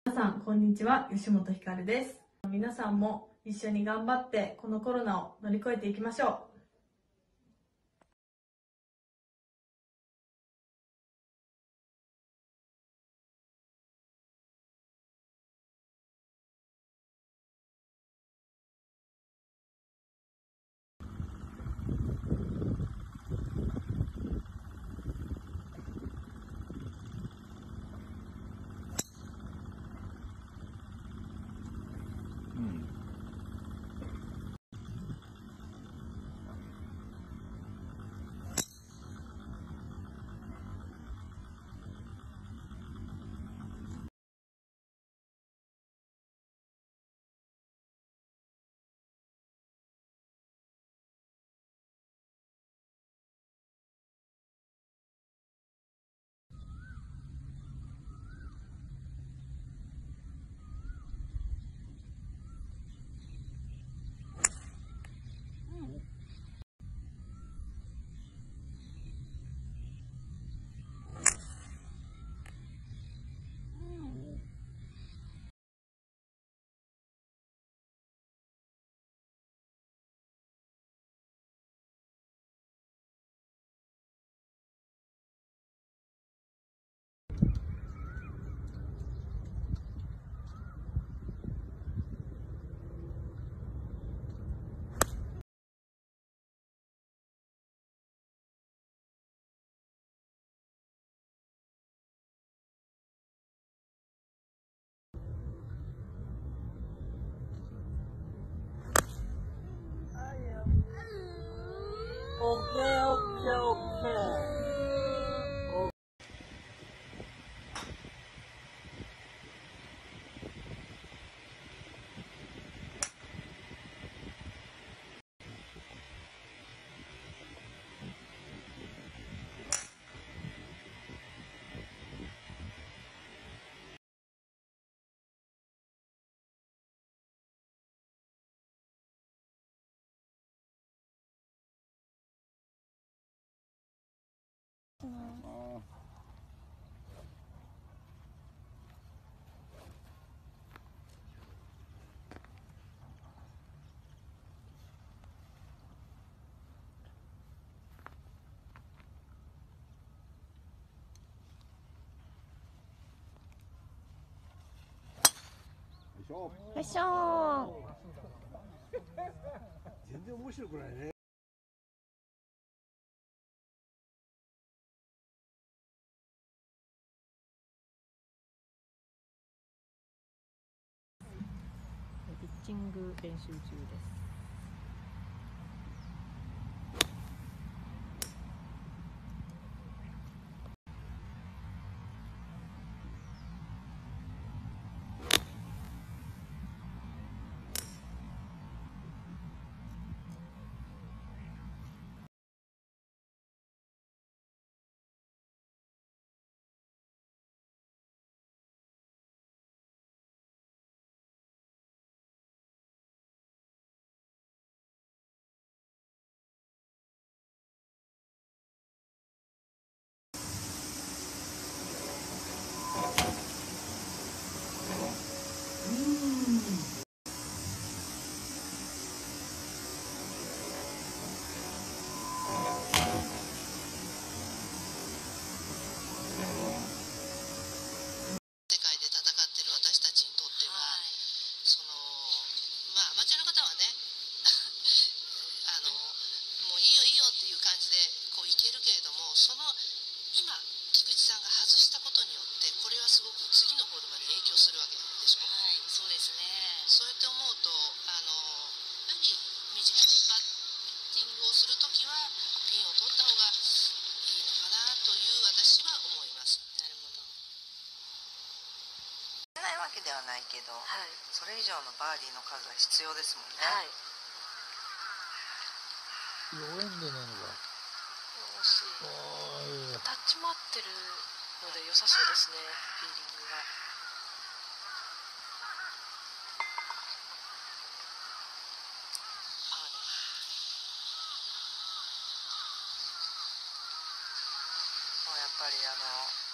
皆さんこんにちは、吉本ひかるです。皆さんも一緒に頑張ってこのコロナを乗り越えていきましょう。 よいしょ。全然面白くないね。 ピッチング練習中です。 わけではないけど、それ以上のバーディーの数は必要ですもんね。 弱いんだよね。 惜しい。タッチも合ってるので良さそうですね、フィーリングが。 もうやっぱり